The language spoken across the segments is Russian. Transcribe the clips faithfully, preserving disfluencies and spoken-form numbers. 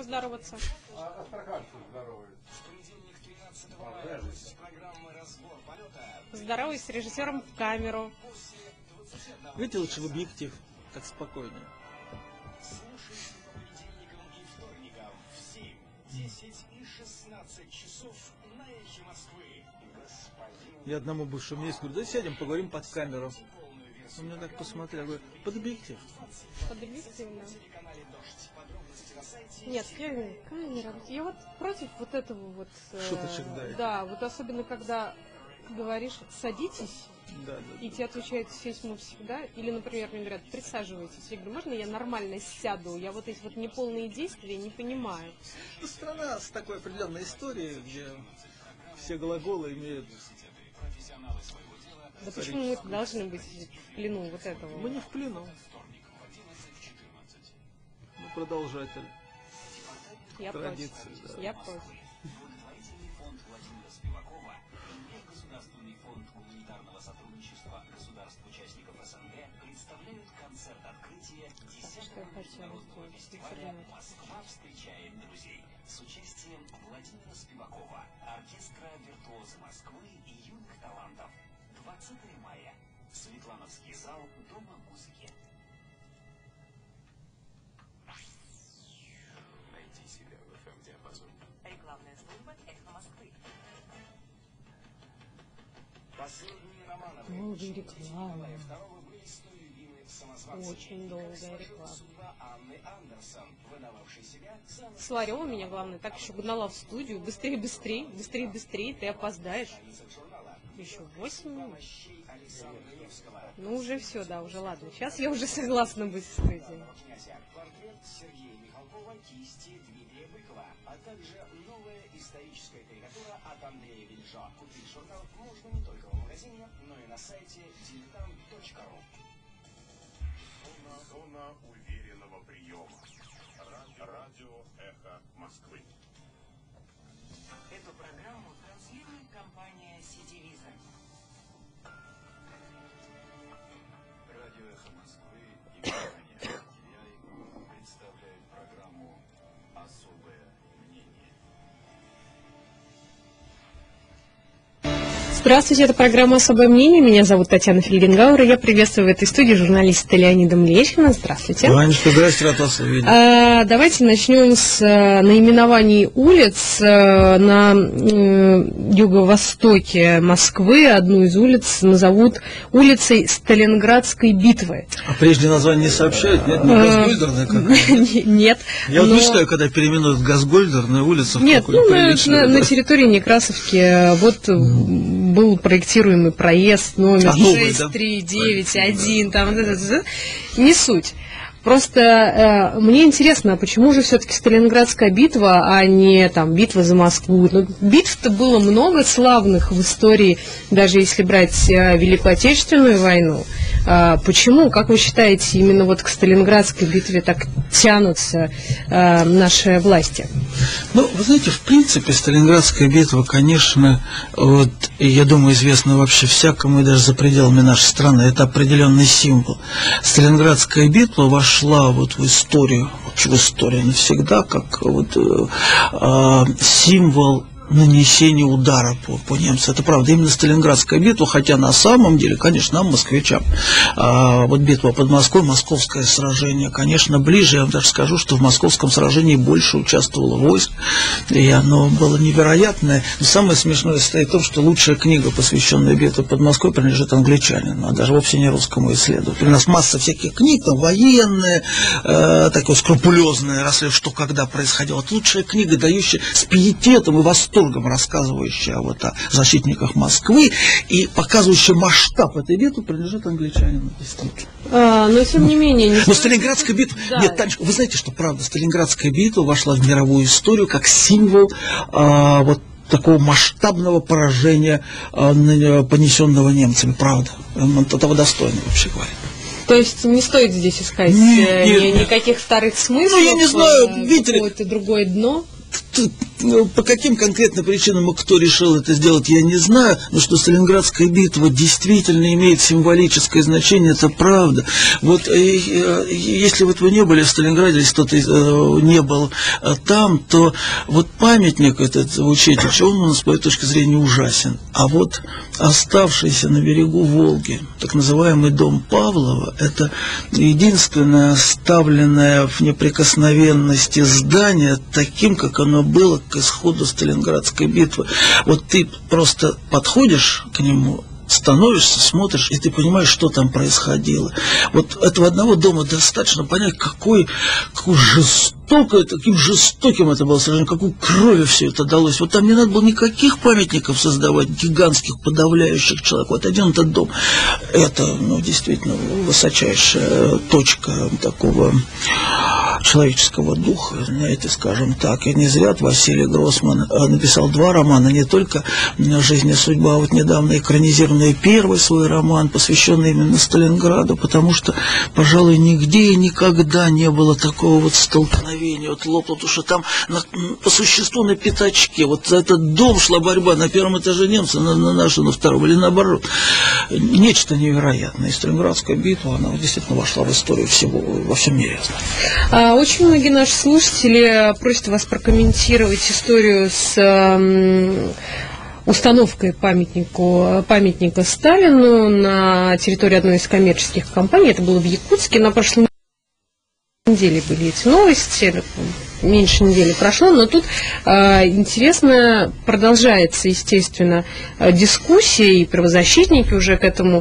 поздороваться. А астраханцы здороваются. Здороваюсь с режиссером в камеру. Видите, лучше в объектив, так спокойнее. Я одному бывшему есть, говорю, да сядем, поговорим под камеру. Он меня так посмотрел, говорю, под объектив. Под объектив, да. Нет, я говорю, камера. Я вот против вот этого вот... Шуточек, да. Да, вот особенно когда говоришь, садитесь, да, да, и тебе отвечают сесть мы всегда. Или, например, мне говорят, присаживайтесь. Я говорю, можно я нормально сяду? Я вот эти вот неполные действия не понимаю. Ну, страна с такой определенной историей, где все глаголы имеют... Да почему мы должны быть в плену вот этого? Мы не в плену. Мы продолжатель. Я традиции. Против. Да. Я против. Что я хотела сделать? Москва встречает друзей с участием Владимира Спивакова, оркестра «Виртуозы Москвы» и юных талантов. двадцатое мая. Светлановский зал Дома музыки. Найди себя в эф эм-диапазоне. Рекламная служба «Эхо Москвы». Последний роман Долгая реклама. Очень долгая реклама. С Ларёвым меня, главное, так еще гнала в студию. Быстрее, быстрее, быстрее, быстрее, ты опоздаешь. Еще восемь минут. Ну, уже все, да, уже ладно. Сейчас я уже согласна быть в студии. Портрет Сергея Михалкова, кисти Дмитрия Быкова, а также новая историческая карикатура от Андрея Вильжо. Купить журнал можно не только в магазине, но и на сайте дилетант точка ру. Зона уверенного приема. Радио «Эхо Москвы». Эту программу транслирует компания «Ситивиза». Радио «Эхо Москвы» и компания «Ди представляют программу «Особое мнение». Здравствуйте, это программа «Особое мнение». Меня зовут Татьяна Фельгенгауэр, и я приветствую в этой студии журналиста Леонида Млечина. Здравствуйте. Ванечка, здравствуйте, рад вас увидеть. А, давайте начнем с а, наименований улиц. А, на а, юго-востоке Москвы одну из улиц назовут улицей Сталинградской битвы. А прежде название не сообщают? Нет, не Газгольдерная какая-то? Нет. Я вот мечтаю, когда переименуют Газгольдерную улицу. Нет, ну на территории Некрасовки вот был проектируемый проезд номер шесть три девять один, там, не суть. Просто э, мне интересно, почему же все-таки Сталинградская битва, а не там битва за Москву? Ну, битв-то было много славных в истории, даже если брать э, Великую Отечественную войну. Э, почему, как вы считаете, именно вот к Сталинградской битве так тянутся э, наши власти? Ну, вы знаете, в принципе, Сталинградская битва, конечно, вот, я думаю, известна вообще всякому, и даже за пределами нашей страны. Это определенный символ. Сталинградская битва вошла вот в историю, вообще в историю навсегда, как вот э, символ нанесения удара по, по немцам. Это правда, именно Сталинградская битва, хотя на самом деле, конечно, нам, москвичам, а, вот битва под Москвой, московское сражение, конечно, ближе. Я вам даже скажу, что в московском сражении больше участвовало войск, и оно было невероятное. Но самое смешное состоит в том, что лучшая книга, посвященная битве под Москвой, принадлежит англичанину, а даже вовсе не русскому исследователю. У нас масса всяких книг, там, военные, э, такое скрупулезное, расследование, что когда происходило. Вот лучшая книга, дающая с пиететом и восторгом, рассказывающая вот о защитниках Москвы и показывающая масштаб этой битвы, принадлежит англичанину, действительно. А, но тем не менее... Не но Сталинградская битва... Да. Нет, Танечка, вы знаете, что правда, Сталинградская битва вошла в мировую историю как символ а, вот такого масштабного поражения, а, понесенного немцами, правда. Этого достойно, вообще говоря. То есть не стоит здесь искать нет, э, нет, никаких старых смыслов, ну, я не знаю, э, видите ли, какое-то другое дно? ну, по каким конкретно причинам и кто решил это сделать, я не знаю, но что Сталинградская битва действительно имеет символическое значение, это правда. Вот если вот вы не были в Сталинграде, если кто-то не был там, то вот памятник этот учитель, он у нас, по этой точке зрения, ужасен. А вот оставшийся на берегу Волги, так называемый дом Павлова, это единственное оставленное в неприкосновенности здание таким, как оно было к исходу Сталинградской битвы. Вот ты просто подходишь к нему, становишься, смотришь, и ты понимаешь, что там происходило. Вот этого одного дома достаточно понять, какой, какой жестокое, таким жестоким это было сражение, какую кровью все это далось. Вот там не надо было никаких памятников создавать, гигантских, подавляющих человека. Вот один этот дом, это, ну, действительно высочайшая точка такого человеческого духа, знаете, скажем так. И не зря Василий Гроссман написал два романа, не только «Жизнь и судьба», а вот недавно экранизированный первый свой роман, посвященный именно Сталинграду, потому что, пожалуй, нигде и никогда не было такого вот столкновения, вот лопнуло, потому что там на, по существу на пятачке, вот за этот дом шла борьба, на первом этаже немцы, на, на нашу, на втором, или наоборот. Нечто невероятное. И Сталинградская битва, она действительно вошла в историю всего, во всем мире. Очень многие наши слушатели просят вас прокомментировать историю с э, установкой памятнику, памятника Сталину на территории одной из коммерческих компаний. Это было в Якутске. На прошлой неделе были эти новости. Меньше недели прошло, но тут э, интересно, продолжается, естественно, дискуссия, и правозащитники уже к этому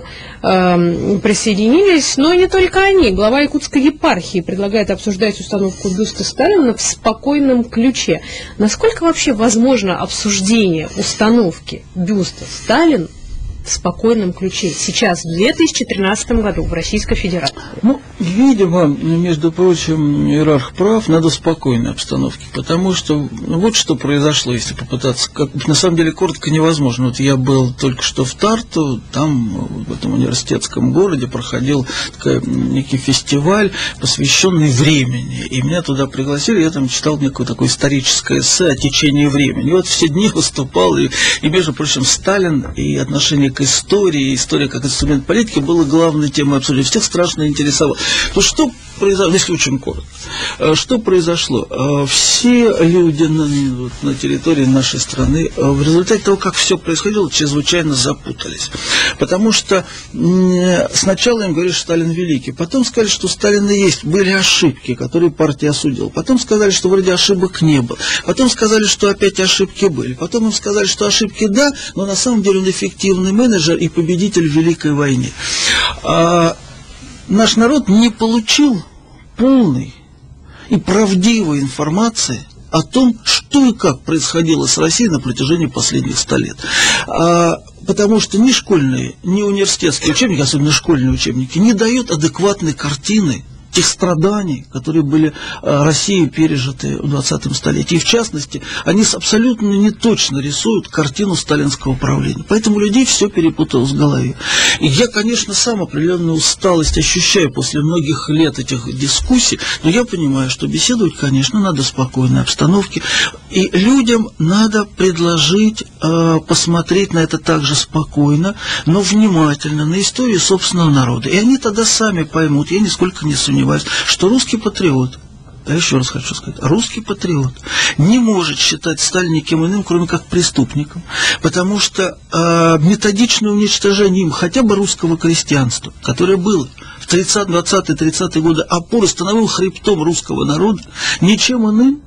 э, присоединились, но не только они. Глава Якутской епархии предлагает обсуждать установку бюста Сталина в спокойном ключе. Насколько вообще возможно обсуждение установки бюста Сталина в спокойном ключе сейчас, в две тысячи тринадцатом году, в Российской Федерации? Ну, видимо, между прочим, иерарх прав, надо в спокойной обстановке, потому что ну, вот что произошло, если попытаться, как, на самом деле коротко невозможно. Вот я был только что в Тарту, там, в этом университетском городе, проходил такой, некий фестиваль, посвященный времени, и меня туда пригласили, я там читал некое такое историческое эссе о течении времени. И вот все дни выступал, и, и между прочим, Сталин и отношение к истории, история как инструмент политики была главной темой обсуждения. Всех страшно интересовало. То что произошло, если очень коротко, что произошло? Все люди на, на территории нашей страны в результате того, как все происходило, чрезвычайно запутались. Потому что сначала им говорили, что Сталин великий, потом сказали, что у Сталина есть, были ошибки, которые партия осудила, потом сказали, что вроде ошибок не было, потом сказали, что опять ошибки были, потом им сказали, что ошибки да, но на самом деле он эффективный менеджер и победитель в Великой войне. А наш народ не получил полной и правдивой информации о том, что и как происходило с Россией на протяжении последних ста лет. А, потому что ни школьные, ни университетские учебники, особенно школьные учебники, не дают адекватной картины тех страданий, которые были а, Россией пережиты в двадцатом столетии. И в частности, они абсолютно неточно рисуют картину сталинского правления. Поэтому у людей все перепуталось в голове. И я, конечно, сам определенную усталость ощущаю после многих лет этих дискуссий, но я понимаю, что беседовать, конечно, надо в спокойной обстановке. И людям надо предложить э, посмотреть на это также спокойно, но внимательно, на историю собственного народа. И они тогда сами поймут, я нисколько не сомневаюсь, что русский патриот, я еще раз хочу сказать, русский патриот не может считать Сталина никем иным, кроме как преступником, потому что э, методичное уничтожение им хотя бы русского крестьянства, которое было в тридцатые, двадцатые, тридцатые годы опорой, становилось хребтом русского народа, ничем иным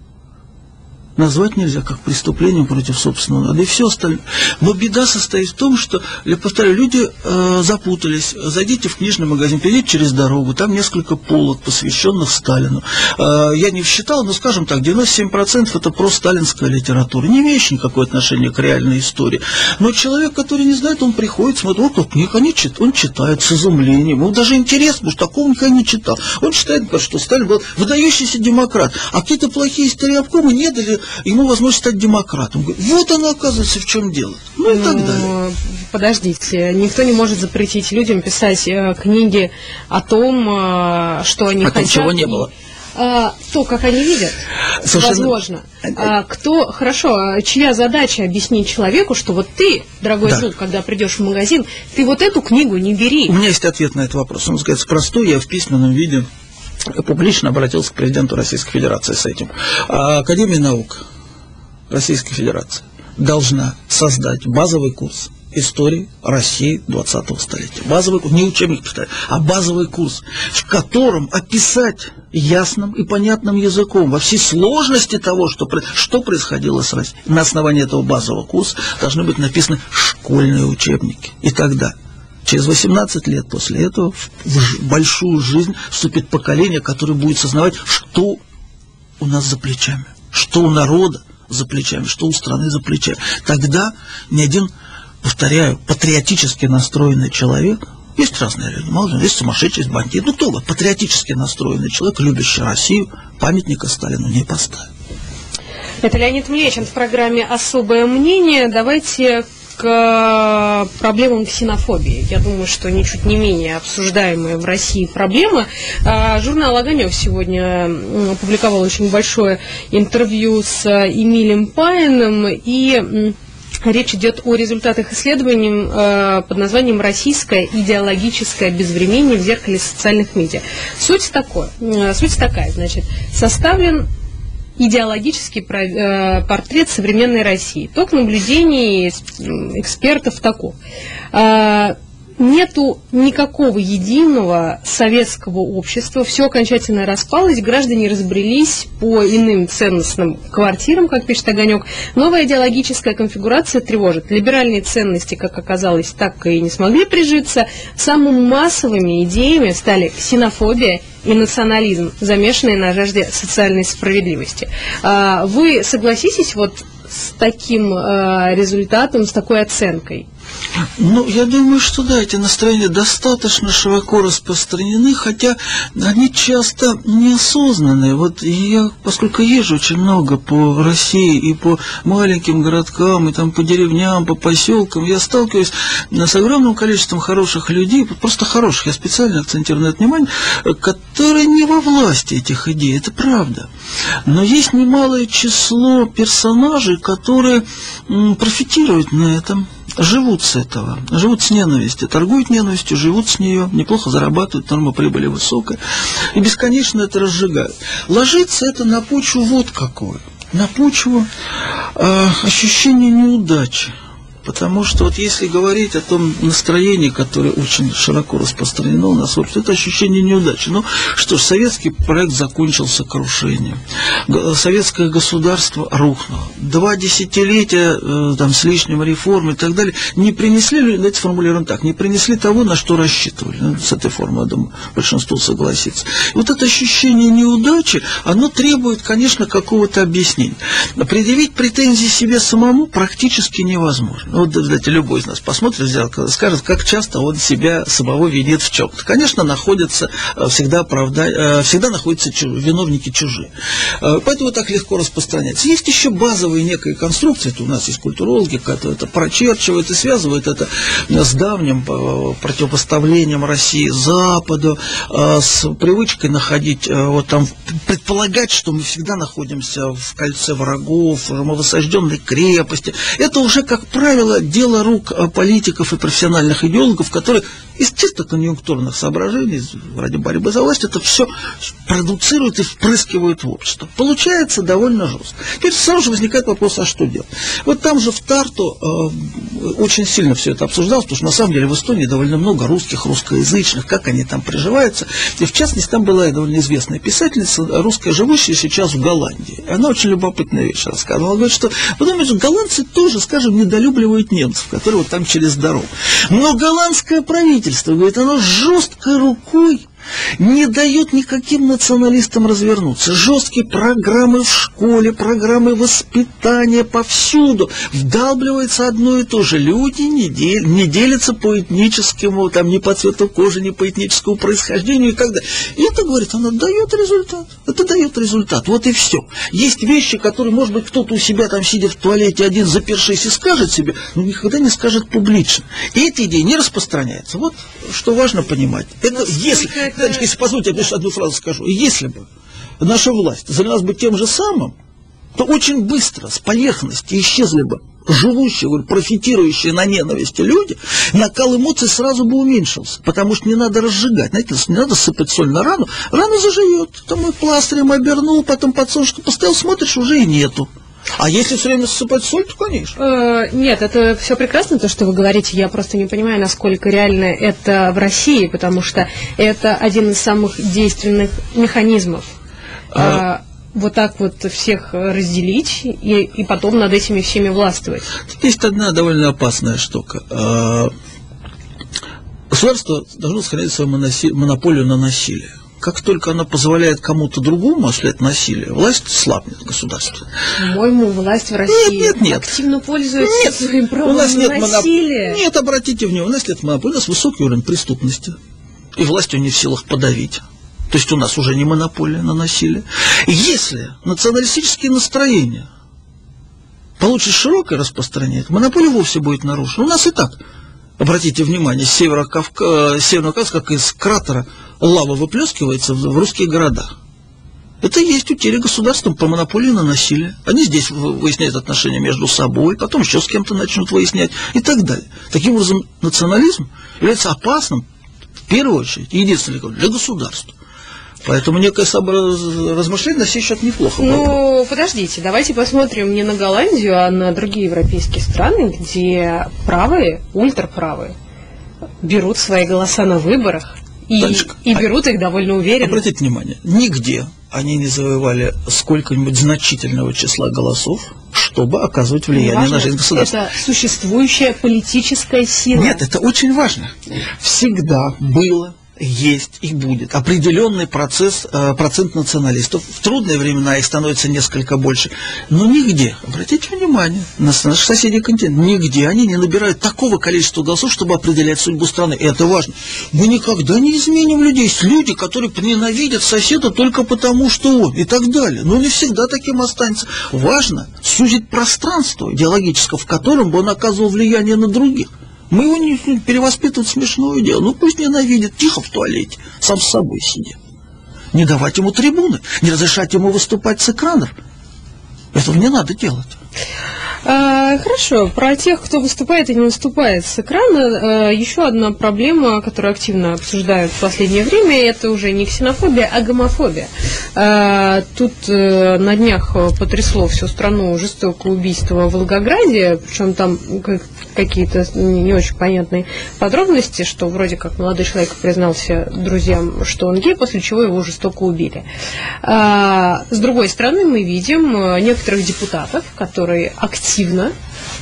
назвать нельзя как преступлением против собственного народа и все остальное. Но беда состоит в том, что, я повторяю, люди э, запутались. Зайдите в книжный магазин, перейдите через дорогу, там несколько полок, посвященных Сталину. Э, я не считал, но, скажем так, девяносто семь процентов это просто сталинская литература, не имеющая никакого отношения к реальной истории. Но человек, который не знает, он приходит, смотрит, вот тут книга, он читает с изумлением, ему даже интересно, потому что такого никогда не читал. Он читает, что Сталин был выдающийся демократ, а какие-то плохие историобкомы не дали ему возможность стать демократом. Вот оно, оказывается, в чем дело. Ну и ну, так далее. Подождите, никто не может запретить людям писать э, книги о том, э, что они о том, хотят. чего не было. а, то, как они видят, совершенно возможно. А, кто, хорошо, чья задача объяснить человеку, что вот ты, дорогой да. друг, когда придешь в магазин, ты вот эту книгу не бери. У меня есть ответ на этот вопрос. Он называется простой, я в письменном виде публично обратился к президенту Российской Федерации с этим. Академия наук Российской Федерации должна создать базовый курс истории России двадцатого столетия. Базовый курс, не учебник, а базовый курс, в котором описать ясным и понятным языком во всей сложности того, что, что происходило с Россией. На основании этого базового курса должны быть написаны школьные учебники. И тогда, через восемнадцать лет после этого, в большую жизнь вступит поколение, которое будет сознавать, что у нас за плечами, что у народа за плечами, что у страны за плечами. Тогда ни один, повторяю, патриотически настроенный человек, есть разные люди, молодые, есть сумасшедший, есть бандит, ну кто бы, патриотически настроенный человек, любящий Россию, памятника Сталину не поставит. Это Леонид Млечин в программе «Особое мнение». Давайте к проблемам ксенофобии. Я думаю, что ничуть не менее обсуждаемые в России проблемы. Журнал «Огонек» сегодня опубликовал очень большое интервью с Эмилем Паиным, и речь идет о результатах исследований э, под названием «Российское идеологическое безвременье в зеркале социальных медиа». Суть, такое, э, суть такая, значит, составлен идеологический про, э, портрет современной России. Ток наблюдений экспертов таков. Э, Нету никакого единого советского общества, все окончательно распалось, граждане разбрелись по иным ценностным квартирам, как пишет Огонек. Новая идеологическая конфигурация тревожит. Либеральные ценности, как оказалось, так и не смогли прижиться. Самыми массовыми идеями стали ксенофобия и национализм, замешанные на жажде социальной справедливости. Вы согласитесь вот с таким результатом, с такой оценкой? Ну, я думаю, что да, эти настроения достаточно широко распространены, хотя они часто неосознанные. Вот я, поскольку езжу очень много по России и по маленьким городкам, и там по деревням, по поселкам, я сталкиваюсь с огромным количеством хороших людей, просто хороших, я специально акцентирую на это внимание, которые не во власти этих идей, это правда. Но есть немалое число персонажей, которые м, профитируют на этом. Живут с этого, живут с ненавистью, торгуют ненавистью, живут с нее, неплохо зарабатывают, норма прибыли высокая, и бесконечно это разжигают. Ложится это на почву вот какое, на почву э, ощущения неудачи. Потому что вот если говорить о том настроении, которое очень широко распространено у нас, вот это ощущение неудачи. Ну что ж, советский проект закончился крушением. Советское государство рухнуло. Два десятилетия э, там, с лишним реформ и так далее не принесли, давайте сформулируем так, не принесли того, на что рассчитывали. Ну, с этой формой, я думаю, большинство согласится. И вот это ощущение неудачи, оно требует, конечно, какого-то объяснения. Предъявить претензии себе самому практически невозможно. Вот, знаете, любой из нас посмотрит в зеркало и скажет, как часто он себя самого винит в чем-то. Конечно, находятся всегда, правда, всегда находятся виновники чужие. Поэтому так легко распространяется. Есть еще базовые некие конструкции. Это у нас есть культурологи, которые это прочерчивают и связывают это с давним противопоставлением России Западу, с привычкой находить, вот там, предполагать, что мы всегда находимся в кольце врагов, мы в осажденной крепости. Это уже, как правило, дело рук политиков и профессиональных идеологов, которые из чисто конъюнктурных соображений, ради борьбы за власть, это все продуцируют и впрыскивают в общество. Получается довольно жестко. Теперь сразу же возникает вопрос, а что делать? Вот там же в Тарту э, очень сильно все это обсуждалось, потому что на самом деле в Эстонии довольно много русских, русскоязычных, как они там приживаются. И в частности, там была довольно известная писательница, русская, живущая сейчас в Голландии. Она очень любопытную вещь рассказывала. Она говорит, что, вы думаете, голландцы тоже, скажем, недолюбливают немцев, которые вот там через дорогу. Но голландское правительство, говорит, оно жесткой рукой не дает никаким националистам развернуться. Жесткие программы в школе, программы воспитания повсюду. Вдалбливается одно и то же. Люди не, дел, не делятся по этническому, там, ни по цвету кожи, ни по этническому происхождению и так далее. И это, говорит, оно дает результат. Это дает результат. Вот и все. Есть вещи, которые, может быть, кто-то у себя там, сидя в туалете один, запершись, и скажет себе, но никогда не скажет публично. И эта идея не распространяется. Вот что важно понимать. Это если... Если, позвольте, я лишь одну фразу скажу. Если бы наша власть занялась бы тем же самым, то очень быстро с поверхности исчезли бы живущие, профитирующие на ненависти люди, накал эмоций сразу бы уменьшился, потому что не надо разжигать, знаете, не надо сыпать соль на рану, рана заживет, там и пластырем обернул, потом под солнышко поставил, смотришь, уже и нету. А если все время сыпать соль, то конечно. Э, нет, это все прекрасно, то, что вы говорите. Я просто не понимаю, насколько реально это в России, потому что это один из самых действенных механизмов. А... Э, вот так вот всех разделить и, и потом над этими всеми властвовать. Есть одна довольно опасная штука. Государство должно сохранять свою монополию на насилие. Как только она позволяет кому-то другому осуществлять насилие, власть слабнет государство. По-моему, власть в России нет, нет, нет. активно пользуется нет, своим правом у нас на нет насилие. Моноп... Нет, обратите внимание, у нас нет монополии, у нас высокий уровень преступности. И власть ее не в силах подавить. То есть у нас уже не монополия на насилие. И если националистические настроения получат широкое распространение, монополия вовсе будет нарушена. У нас и так, обратите внимание, с севера Кавка... Северного Кавказа, как из кратера, лава выплескивается в русских городах. Это и есть утеря государством по монополии на насилие. Они здесь выясняют отношения между собой, потом еще с кем-то начнут выяснять и так далее. Таким образом, национализм является опасным, в первую очередь, единственное для государства. Поэтому некое размышление на сей счет неплохо. Ну, было. подождите, давайте посмотрим не на Голландию, а на другие европейские страны, где правые, ультраправые берут свои голоса на выборах и, Танечка, и берут их довольно уверенно. Обратите внимание, нигде они не завоевали сколько-нибудь значительного числа голосов, чтобы оказывать влияние важно, на жизнь государства. Это существующая политическая сила. Нет, это очень важно. Всегда было, есть и будет определенный процесс, э, процент националистов. В трудные времена их становится несколько больше. Но нигде, обратите внимание, на наших соседей континента, нигде они не набирают такого количества голосов, чтобы определять судьбу страны. И это важно. Мы никогда не изменим людей. Есть люди, которые ненавидят соседа только потому, что он, и так далее. Но не всегда таким останется. Важно сузить пространство идеологическое, в котором бы он оказывал влияние на других. Мы его не перевоспитывать смешное дело. Ну пусть ненавидит, тихо в туалете, сам с собой сидит. Не давать ему трибуны, не разрешать ему выступать с экранов. Этого не надо делать. А, хорошо, про тех, кто выступает и не выступает с экрана, а, еще одна проблема, которую активно обсуждают в последнее время, это уже не ксенофобия, а гомофобия. А, тут а, на днях потрясло всю страну жестокое убийство в Волгограде, причем там какие-то не очень понятные подробности, что вроде как молодой человек признался друзьям, что он гей, после чего его жестоко убили. А, с другой стороны, мы видим некоторых депутатов, которые активно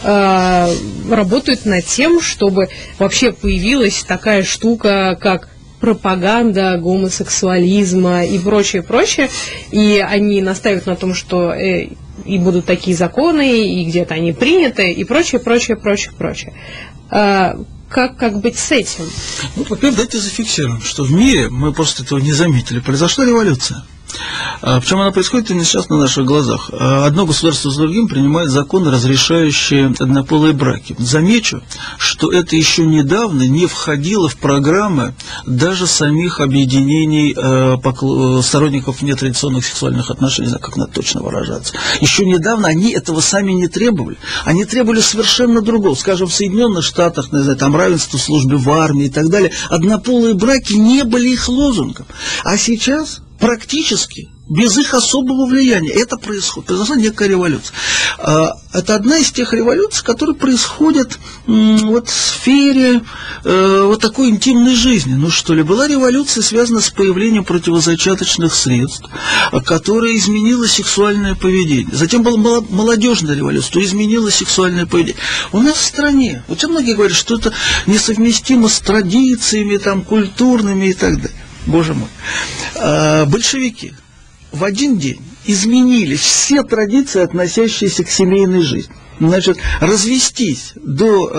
э, работают над тем, чтобы вообще появилась такая штука, как пропаганда гомосексуализма и прочее, прочее. И они настаивают на том, что э, и будут такие законы, и где-то они приняты, и прочее, прочее, прочее, прочее. Э, как, как быть с этим? Ну, во-первых, давайте зафиксируем, что в мире, мы просто этого не заметили, произошла революция. Причем она происходит именно сейчас на наших глазах. Одно государство за другим принимает законы, разрешающие однополые браки. Замечу, что это еще недавно не входило в программы даже самих объединений э, сторонников нетрадиционных сексуальных отношений, не знаю, как надо точно выражаться. Еще недавно они этого сами не требовали. Они требовали совершенно другого. Скажем, в Соединенных Штатах, не знаю, там равенство в службе в армии и так далее, однополые браки не были их лозунгом. А сейчас практически без их особого влияния это происходит. Произошла некая революция. Это одна из тех революций, которые происходят вот в сфере вот такой интимной жизни. Ну что ли, была революция, связана с появлением противозачаточных средств, которая изменила сексуальное поведение. Затем была молодежная революция, то изменила сексуальное поведение. У нас в стране, очень многие говорят, что это несовместимо с традициями там, культурными и так далее. Боже мой. Большевики в один день изменили все традиции, относящиеся к семейной жизни. Значит, развестись до,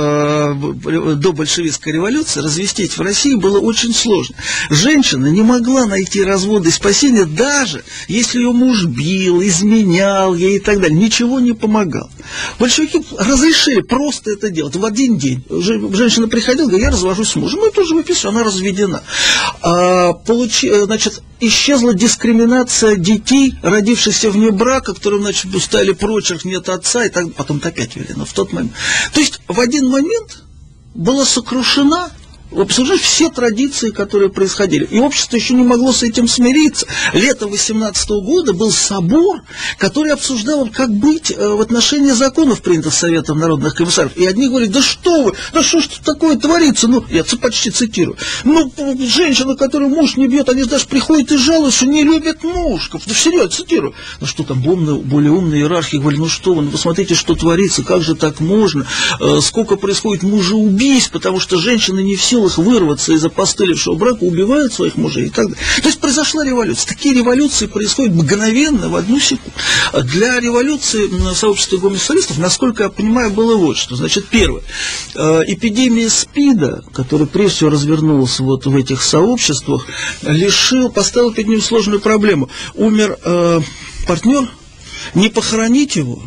э, до большевистской революции, развестись в России было очень сложно. Женщина не могла найти развода и спасения, даже если ее муж бил, изменял ей и так далее. Ничего не помогало. Большевики разрешили просто это делать. В один день женщина приходила, говорит, я развожусь с мужем. Мы тоже выписываем, она разведена. А, получи, значит, исчезла дискриминация детей, родившихся вне брака, которым, значит, ставили прочерк, нет отца, и так, потом опять ввели, но в тот момент. То есть в один момент была сокрушена абсолютно все традиции, которые происходили. И общество еще не могло с этим смириться. Летом восемнадцатого года был собор, который обсуждал, как быть в отношении законов, принятых Советом народных комиссаров. И одни говорят, да что вы, да что ж такое творится? Ну, я почти цитирую. Ну, женщина, которую муж не бьет, они даже приходят и жалуются, что не любят мужиков. Ну, серьезно, цитирую. Ну, что там, умные, более умные иерархи говорили, ну что вы, ну, посмотрите, что творится, как же так можно, сколько происходит мужеубийств, потому что женщины не в силах вырваться из опостылевшего брака, убивают своих мужей и так далее. То есть произошла революция. Такие революции происходят мгновенно, в одну секунду. Для революции сообщества гомосексуалистов, насколько я понимаю, было вот что. Значит, первое. Эпидемия СПИДа, которая прежде всего развернулась вот в этих сообществах, лишил, поставил перед ним сложную проблему. Умер э, партнер, не похоронить его,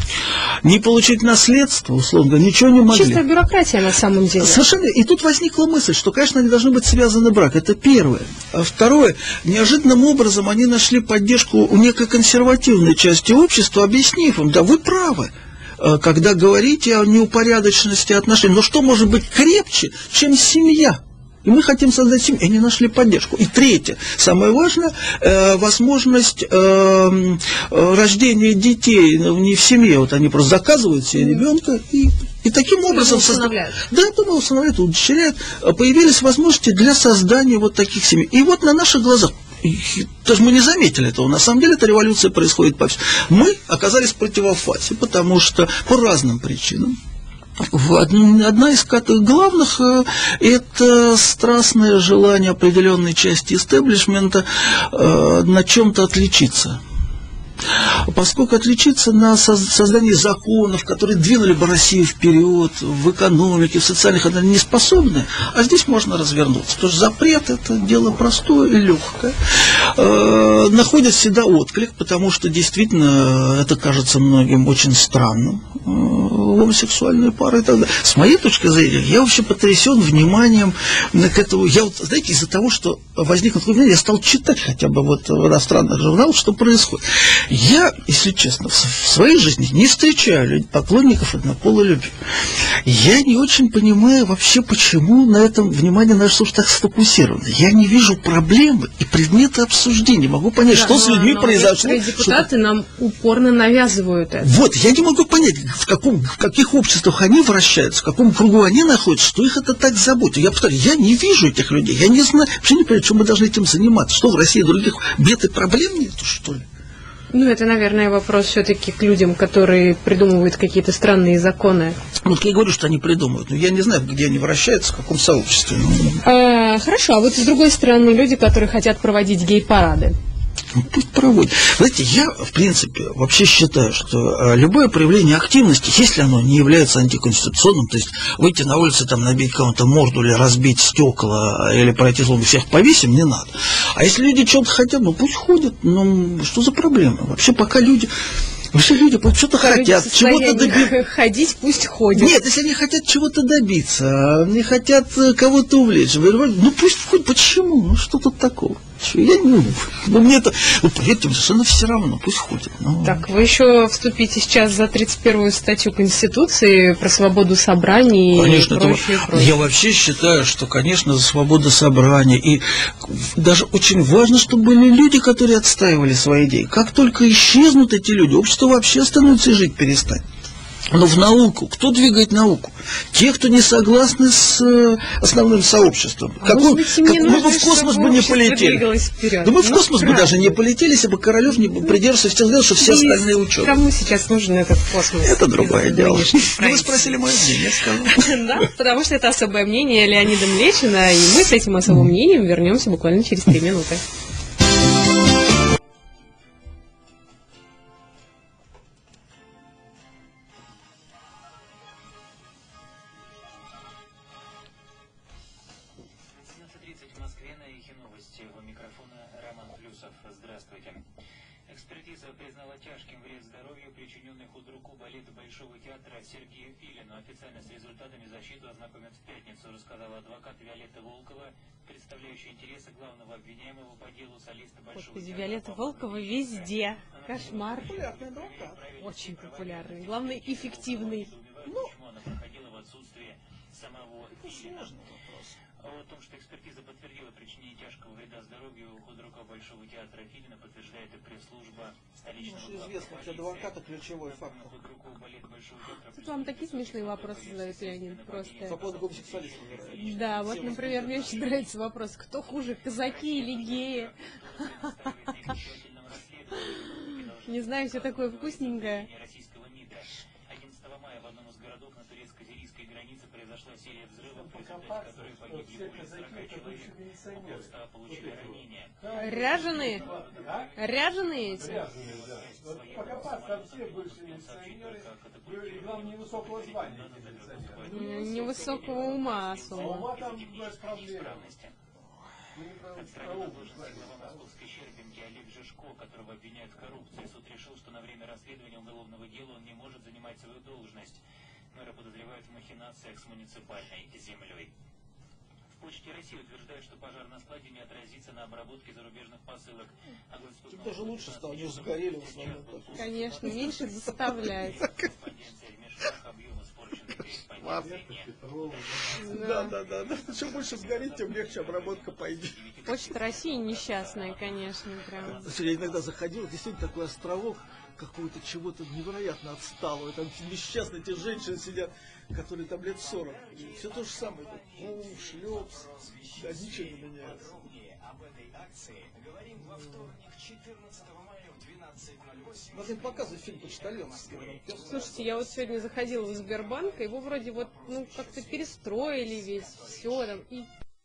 не получить наследство, условно говоря, ничего не могли. Чистая бюрократия на самом деле. Совершенно. И тут возникла мысль, что, конечно, они должны быть связаны брак. Это первое. А второе, неожиданным образом они нашли поддержку у некой консервативной части общества, объяснив им, да вы правы, когда говорите о неупорядоченности отношений. Но что может быть крепче, чем семья? И мы хотим создать семью, и они нашли поддержку. И третье, самое важное, э, возможность э, рождения детей не в семье. Вот они просто заказывают себе ребенка и, и таким образом усыновляют. Да, это мы усыновляют, удочеряют. Появились возможности для создания вот таких семей. И вот на наших глазах, даже мы не заметили этого, на самом деле эта революция происходит повсюду. Мы оказались в противофазе, потому что по разным причинам. Одна из главных – это страстное желание определенной части истеблишмента на чем-то отличиться. Поскольку отличиться на создании законов, которые двинули бы Россию вперед в экономике, в социальных отношениях, не способны, а здесь можно развернуться. Потому что запрет – это дело простое и легкое. Э, находит всегда отклик, потому что действительно это кажется многим очень странным. Гомосексуальные пары и так далее. С моей точки зрения, я вообще потрясен вниманием к этому. Я вот, знаете, из-за того, что возникло такое мнение, я стал читать хотя бы вот в иностранных журналах, что происходит. Я, если честно, в своей жизни не встречаю людей, поклонников однополой любви. Я не очень понимаю вообще, почему на этом внимание наше слушатель так сфокусировано. Я не вижу проблемы и предмета обсуждения. Могу понять, да, что но, с людьми но произошло. Депутаты что... нам упорно навязывают это. Вот, я не могу понять, в, каком, в каких обществах они вращаются, в каком кругу они находятся, что их это так заботит. Я повторяю, я не вижу этих людей. Я не знаю, вообще не понимаю, чем мы должны этим заниматься. Что в России других бед и проблем нету, что ли? Ну, это, наверное, вопрос все-таки к людям, которые придумывают какие-то странные законы. Вот я говорю, что они придумывают, но я не знаю, где они вращаются, в каком сообществе. А, хорошо, а вот с другой стороны, люди, которые хотят проводить гей-парады. Ну, пусть проводят. Знаете, я, в принципе, вообще считаю, что любое проявление активности, если оно не является антиконституционным, то есть выйти на улицу, там, набить кому-то морду или разбить стекла, или пройти злому, всех повесим, не надо. А если люди что-то хотят, ну пусть ходят, ну что за проблема? Вообще пока люди... Вообще люди что-то хотят, чего-то добиться. Ходить пусть ходят. Нет, если они хотят чего-то добиться, они хотят кого-то увлечь, ну пусть ходят. Почему? Ну что тут такого? Я не... Ну мне это... Ну поверьте, совершенно все равно, пусть ходят. Но... Так, вы еще вступите сейчас за тридцать первую статью Конституции про свободу собраний, конечно, и прочее, это... прочее. Я вообще считаю, что, конечно, за свободу собрания. И даже очень важно, чтобы были люди, которые отстаивали свои идеи. Как только исчезнут эти люди, общество вообще становится и жить перестанет. Но в науку. Кто двигает науку? Те, кто не согласны с э, основным сообществом. А Какой, быть, как, мы бы в космос бы не полетели. Да мы в космос ну, бы даже не полетели, если бы Королев не придерживался всех взглядов, что все и остальные ученые. Кому сейчас нужен этот космос? Это другое дело. Вы спросили мое мнение, я сказал. Да, потому что это особое мнение Леонида Млечина, и мы с этим особым мнением вернемся буквально через три минуты. Экспертиза признала тяжким вред здоровью, причиненный худруку балета Большого театра Сергею Филину. Официально с результатами защиту ознакомят в пятницу, рассказала адвокат Виолетта Волкова, представляющая интересы главного обвиняемого по делу солиста Большого Господи, театра. Виолетта Волкова везде. Кошмар. Популярный адвокат. Очень популярный. Главное, эффективный. Ну, почему она проходила в отсутствии самого Филина. Сложный вопрос. О том, что экспертиза подтвердила причинение тяжкого вреда здоровью худрука Большого театра Филина, подтверждает и пресс-служба столичного Ну, известно, для адвоката ключевой фактор. худруку балета Большого театра. Тут вам такие смешные вопросы задают, Леонид, По просто. поводу гомосексуалистов. вероятно. Да, вот, например, мне очень нравится вопрос, кто хуже, казаки или геи? Не знаю, все такое вкусненькое. Российского МИДа. одиннадцатого мая в одном из городов на турецко-сирийской границе произошла серия взрывов, в результате которой погибли более сорока человек, около ста получили ранения. Ряженые? Ряженые эти? Ряженые, да. Вот покопаться, там все бывшие милиционеры, и главное, невысокого звания эти милиционеры. М, Невысокого ума А особо. ума там без проблем. Ну, не про- про ум, Глава московской Щербинки Олег Жишко, которого обвиняют в коррупции, суд решил, что на время расследования уголовного дела он не может занимать свою должность. Мэра подозревают в махинациях с муниципальной землей. В Почте России утверждают, что пожар на складе не отразится на обработке зарубежных посылок. А Тут даже лучше стало, не сгорели в основном. так. Конечно, меньше заставляет. Корреспонденция в межшах, объем испорченной корреспонденции. Да, да, да, да. Чем больше сгорит, тем легче обработка пойдет. Почта России несчастная, конечно, прям. Я иногда заходил, действительно такой островок какого-то чего-то невероятно отсталого. Там несчастные те женщины сидят, которые там лет сорок. И все то же самое. Ну, шлепс, да, ничего не меняется. Подробнее об этой акции говорим во вторник, четырнадцатого мая в двенадцать ноль восемь. Надо им показывать фильм «Почтальон» с Кэмероном Пёсом. Слушайте, я вот сегодня заходила в Сбербанк, его вроде вот, ну, как-то перестроили весь, все там, и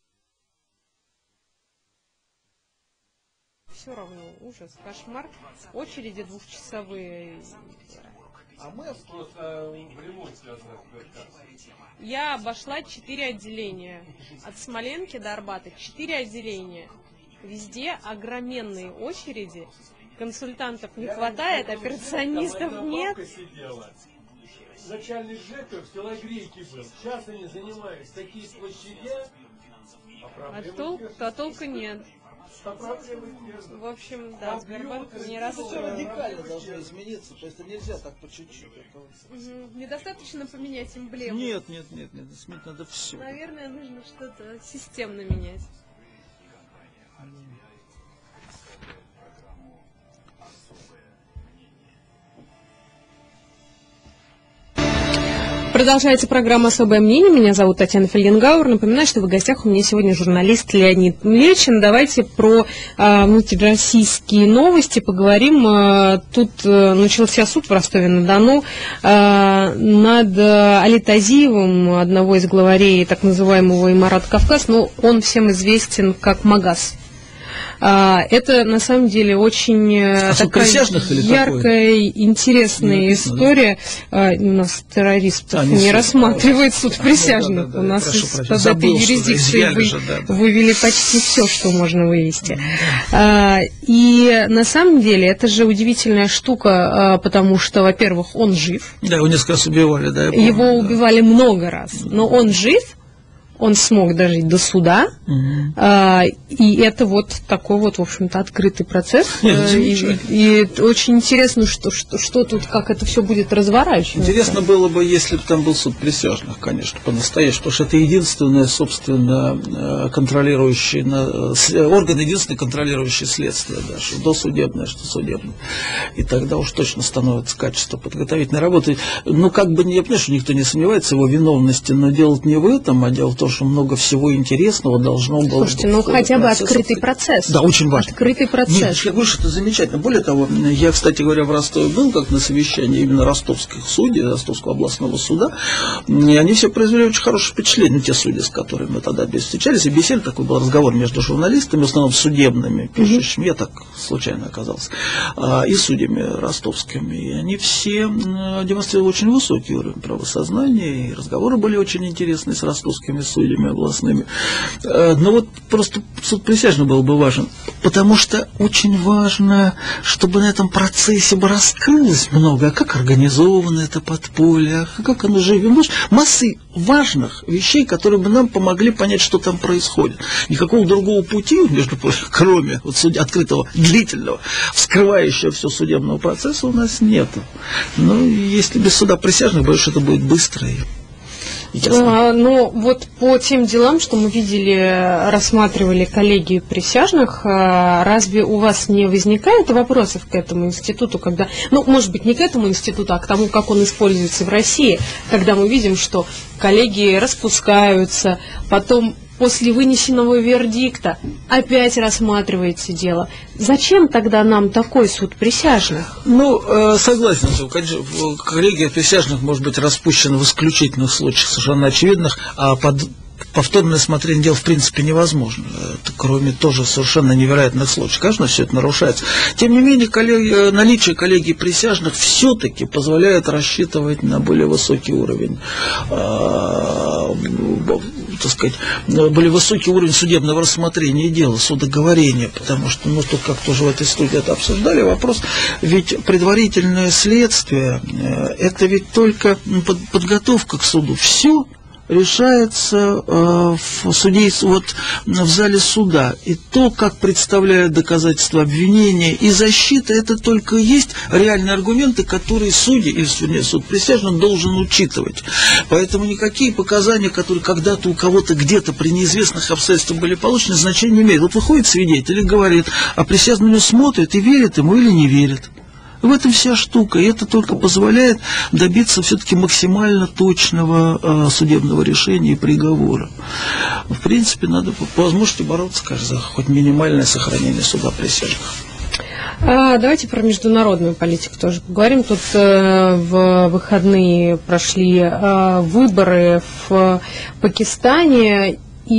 все равно ужас, кошмар. Очереди двухчасовые. А мы Просто в ремонт связано с сберкассой. Я обошла четыре отделения. От Смоленки до Арбата четыре отделения. Везде огроменные очереди. Консультантов не хватает, операционистов нет. Начальник ЖЭКа в Телогрейке был. Сейчас они занимаются такие площадя, а А, проблемы толк, нет. а толка нет. А проблемы нет. В общем, да, Сбербанк не все расстроил. радикально должно измениться, то есть нельзя так по чуть-чуть. Это- Мгм. Недостаточно поменять эмблему. Нет, нет, нет, нет, сменить надо все. Наверное, нужно что-то системно менять. Продолжается программа «Особое мнение». Меня зовут Татьяна Фельгенгауэр. Напоминаю, что в гостях у меня сегодня журналист Леонид Млечин. Давайте про э, внутрироссийские новости поговорим. Э, тут э, начался суд в Ростове-на-Дону э, над э, Али Тазиевым, одного из главарей так называемого Имарат Кавказ, но он всем известен как Магаз. А, Это на самом деле очень э, А суд такая присяжных или яркая, интересная Не написано, история. А, У нас террористов А, не не суд. рассматривает суд А, присяжных. да, да, да, У нас прошу из прощения. под этой Забыл, что юрисдикции изъяли вы- же, да, да. вывели почти все, что можно вывести. А, И на самом деле это же удивительная штука, а, потому что, во-первых, он жив. Да, его несколько раз убивали, да, я помню, Его да. убивали много раз, но он жив. Он смог дожить до суда, Мгм. а, и это вот такой вот, в общем-то, открытый процесс. Нет, Э, и, замечательно. и это очень интересно, что, что, что тут, как это все будет разворачиваться. Интересно было бы, если бы там был суд присяжных, конечно, по-настоящему, потому что это единственное, собственно, э, контролирующий, на- с- орган, единственный контролирующий следствие, да, что досудебное, что судебное. И тогда уж точно становится качество подготовительной работы. Ну, как бы, не, я понимаю, что никто не сомневается в его виновности, но дело не в этом, а дело в том, что много всего интересного должно было Слушайте, бы ну в ходе хотя бы процесса открытый открыть. процесс. Да, очень важно. Открытый процесс. Нет, я говорю, что это замечательно. Более того, я, кстати говоря, в Ростове был, как на совещании именно ростовских судей, Ростовского областного суда, и они все произвели очень хорошее впечатление, те судьи, с которыми мы тогда встречались, и беседовали, такой был разговор между журналистами, в основном судебными, пишущими, я так случайно оказался, а, и судьями ростовскими, и они все м, демонстрировали очень высокий уровень правосознания, и разговоры были очень интересные с ростовскими судьями областными. Но вот просто суд присяжных был бы важен, потому что очень важно, чтобы на этом процессе бы раскрылось много, как организовано это подполье, как оно живет. Массы важных вещей, которые бы нам помогли понять, что там происходит. Никакого другого пути, между прочим, кроме вот суд... открытого, длительного, вскрывающего все судебного процесса у нас нету. Но если без суда присяжных, боюсь, это будет быстро и А, но вот по тем делам, что мы видели, рассматривали коллегию присяжных, разве у вас не возникает вопросов к этому институту, когда, ну, может быть, не к этому институту, а к тому, как он используется в России, когда мы видим, что коллегии распускаются, потом после вынесенного вердикта опять рассматривается дело. Зачем тогда нам такой суд присяжных? Ну, э, согласен, что коллегия присяжных может быть распущена в исключительных случаях, совершенно очевидных, а под повторное рассмотрение дел в принципе невозможно, это, кроме тоже совершенно невероятных случаев. Конечно, все это нарушается. Тем не менее, коллеги, наличие коллегий присяжных все-таки позволяет рассчитывать на более высокий уровень, э, так сказать, более высокий уровень судебного рассмотрения дела, судоговорения, потому что, ну, тут как тоже в этой студии это обсуждали, вопрос, ведь предварительное следствие, э, это ведь только под, подготовка к суду. Все решается э, в, суде, вот, в зале суда. И то, как представляют доказательства обвинения и защита, это только есть реальные аргументы, которые судья или суд присяжных должен учитывать. Поэтому никакие показания, которые когда-то у кого-то где-то при неизвестных обстоятельствах были получены, значения не имеют. Вот выходит свидетель и говорит, а присяжные на него смотрят и верят ему или не верят. В этом вся штука, и это только позволяет добиться все-таки максимально точного э, судебного решения и приговора. В принципе, надо по возможности бороться, кажется, за хоть минимальное сохранение суда присяжных. А, давайте про международную политику тоже поговорим. Тут э, в выходные прошли э, выборы в Пакистане.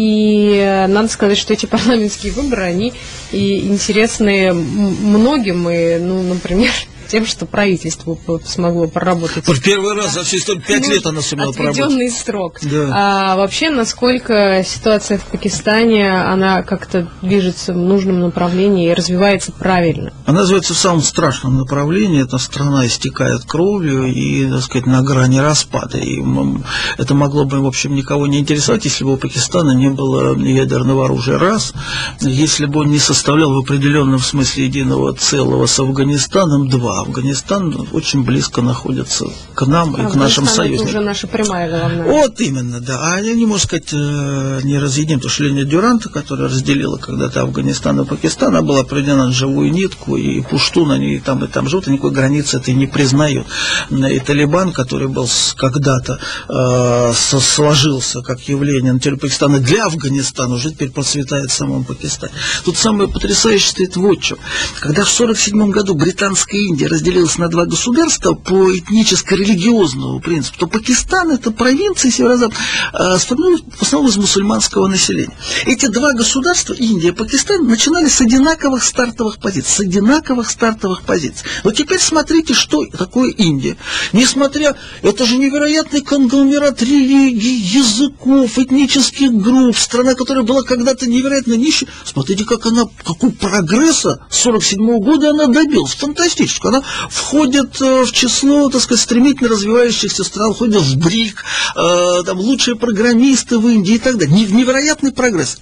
И надо сказать, что эти парламентские выборы, они и интересны многим, и, ну, например, тем, что правительство смогло проработать. В первый раз за всю историю пять лет она сумела проработать. Отведенный срок. Да. А вообще, насколько ситуация в Пакистане, она как-то движется в нужном направлении и развивается правильно? Она развивается в самом страшном направлении. Эта страна истекает кровью и, так сказать, на грани распада. И это могло бы, в общем, никого не интересовать, если бы у Пакистана не было ядерного оружия. Раз. Если бы он не составлял в определенном смысле единого целого с Афганистаном. Два. Афганистан очень близко находится к нам и к нашим союзникам. Это уже наша прямая головная. Вот именно, да. А я не могу сказать, не разъединим, потому что линия Дюранта, которая разделила когда-то Афганистан и Пакистан, она была проведена на живую нитку, и пуштун, они и там, и там живут, и никакой границы это не признают. И Талибан, который был когда-то э, сложился как явление на территории Пакистана для Афганистана, уже теперь процветает в самом Пакистане. Тут самое потрясающее стоит вот что. Когда в сорок седьмом году британская Индия разделилась на два государства по этническо-религиозному принципу, то Пакистан, это провинция северо-запад, сформировалась в основном из мусульманского населения. Эти два государства, Индия и Пакистан, начинали с одинаковых стартовых позиций. С одинаковых стартовых позиций. Но теперь смотрите, что такое Индия. Несмотря, это же невероятный конгломерат религий, языков, этнических групп, страна, которая была когда-то невероятно нищей. Смотрите, как она, какого прогресса с сорок седьмого года она добилась. Фантастически. Она входит э, в число, так сказать, стремительно развивающихся стран, входит в БРИК, э, там лучшие программисты в Индии и так далее. Невероятный прогресс.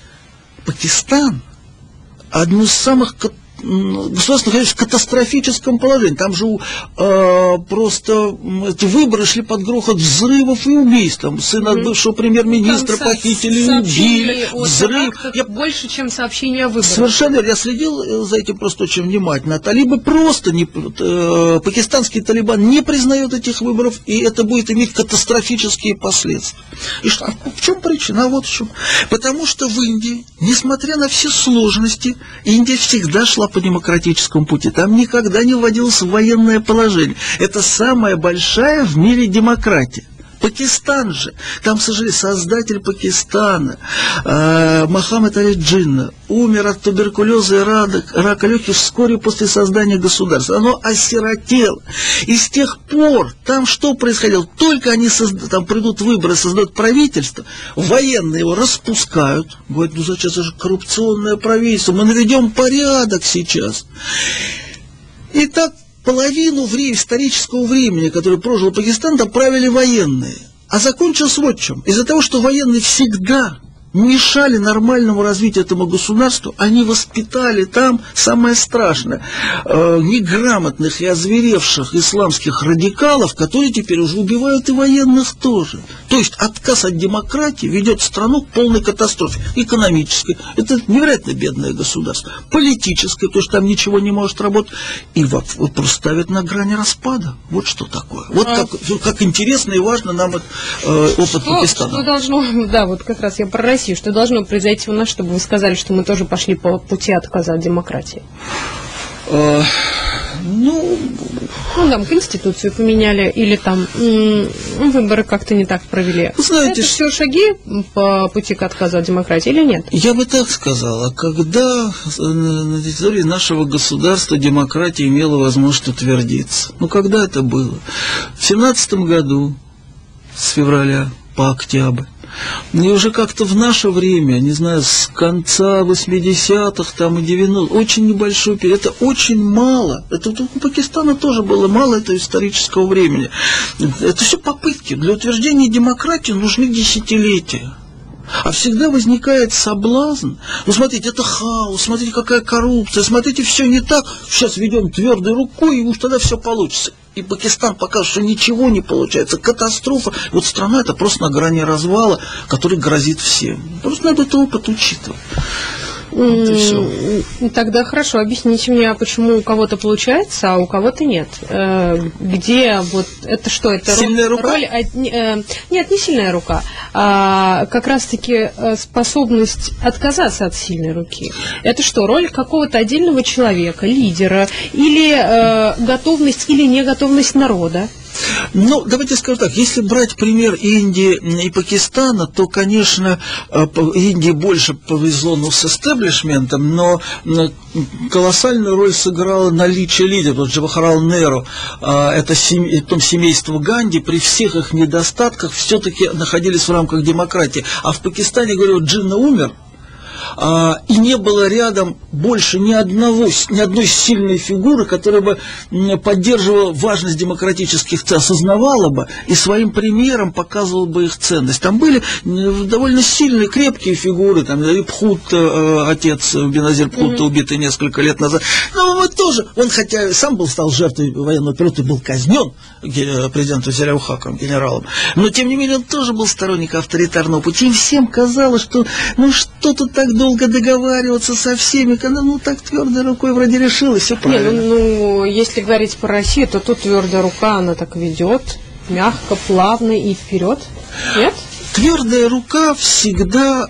Пакистан одно из самых государство находится в катастрофическом положении. Там же э, просто эти выборы шли под грохот взрывов и убийств. Там сына mm-hmm. бывшего премьер-министра похитили, убили, взрыв. Я... Больше, чем сообщения о выборах. Совершенно верно. Я следил за этим просто очень внимательно. Талибы просто не... Э, пакистанский Талибан не признает этих выборов, и это будет иметь катастрофические последствия. И что? В чем причина? А вот в чем. Потому что в Индии, несмотря на все сложности, Индия всегда шла по демократическому пути. Там никогда не вводилось военное положение. Это самая большая в мире демократия. Пакистан же, там, к сожалению, создатель Пакистана, э, Мохаммед Али Джинна, умер от туберкулеза и рака, рака легких вскоре после создания государства. Оно осиротело. И с тех пор там что происходило? Только они созда... там придут выборы, создают правительство, военные его распускают. Говорят, ну зачем, это же коррупционное правительство, мы наведем порядок сейчас. И так половину времени, исторического времени, которое прожил Пакистан, там правили военные. А закончилось вот чем. Из-за того, что военные всегда мешали нормальному развитию этому государству, они воспитали там, самое страшное, э, неграмотных и озверевших исламских радикалов, которые теперь уже убивают и военных тоже. То есть отказ от демократии ведет страну к полной катастрофе. Экономической, это невероятно бедное государство. Политическое, потому что там ничего не может работать. И вот, вот просто ставят на грани распада. Вот что такое. Вот а... как, как интересно и важно нам э, опыт что, Пакистана. Что должно, да, вот как раз я про Россию. Что должно произойти у нас, чтобы вы сказали, что мы тоже пошли по пути отказа от демократии? А, ну... Ну, там, Конституцию поменяли, или там м- выборы как-то не так провели. Знаете, это все шаги по пути к отказу от демократии или нет? Я бы так сказала. Когда на территории нашего государства демократия имела возможность утвердиться? Ну, когда это было? В семнадцатом году, с февраля по октябрь. И уже как-то в наше время, не знаю, с конца восьмидесятых там, и девяностых, очень небольшой период, это очень мало. Это у Пакистана тоже было мало этого исторического времени. Это все попытки. Для утверждения демократии нужны десятилетия. А всегда возникает соблазн. Ну, смотрите, это хаос, смотрите, какая коррупция, смотрите, все не так. Сейчас ведем твердой рукой, и уж тогда все получится. И Пакистан показывает, что ничего не получается. Катастрофа. Вот страна это просто на грани развала, который грозит всем. Просто надо этот опыт учитывать. Вот и все. Тогда хорошо, объясните мне, почему у кого-то получается, а у кого-то нет. Где вот это что? Это сильная роль, рука? Роль, нет, не сильная рука, а как раз-таки способность отказаться от сильной руки. Это что, роль какого-то отдельного человека, лидера, или э, готовность или неготовность народа? Ну, давайте скажем так, если брать пример Индии и Пакистана, то, конечно, Индии больше повезло, ну, с эстеблишментом, но колоссальную роль сыграло наличие лидеров. Вот Джавахарлал Неру, это семь, потом семейство Ганди, при всех их недостатках все-таки находились в рамках демократии. А в Пакистане, говорю, Джинна умер, А, и не было рядом больше ни одного, ни одной сильной фигуры, которая бы поддерживала важность демократических ценностей, осознавала бы и своим примером показывала бы их ценность. Там были довольно сильные, крепкие фигуры, там Пхут, отец Беназир Пхута, mm-hmm. убитый несколько лет назад. Но вот тоже, он хотя сам был, стал жертвой военного периода и был казнен президентом Зиаул-Хаком, генералом, но тем не менее он тоже был сторонником авторитарного пути. И всем казалось, что ну что тут так долго договариваться со всеми, когда ну так твердой рукой вроде решилось, все правильно. Не, ну, ну, если говорить про Россию, то тут твердая рука, она так ведет, мягко, плавно и вперед. Нет? Твердая рука всегда...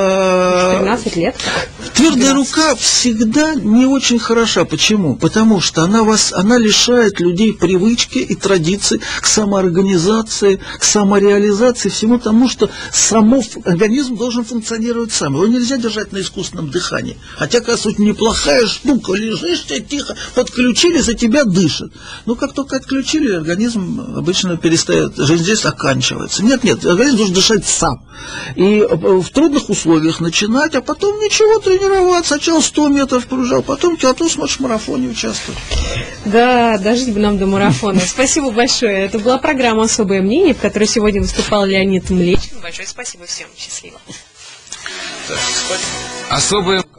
Э, тринадцать лет. Твердая рука всегда не очень хороша. Почему? Потому что она, вас, она лишает людей привычки и традиций к самоорганизации, к самореализации, всему тому, что само организм должен функционировать сам. Его нельзя держать на искусственном дыхании. Хотя, кажется, неплохая штука. Лежишь, тебя тихо подключили, за тебя дышат. Но как только отключили, организм обычно перестает, жизнь здесь оканчивается. Нет, нет, организм должен дышать сам. И в трудных условиях начинать, а потом ничего, тренироваться. Сначала сто метров пробежал, потом ты сможешь в марафоне участвовать. Да, дожить бы нам до марафона. Спасибо большое. Это была программа «Особое мнение», в которой сегодня выступал Леонид Млечин. Большое спасибо всем. Счастливо. Особое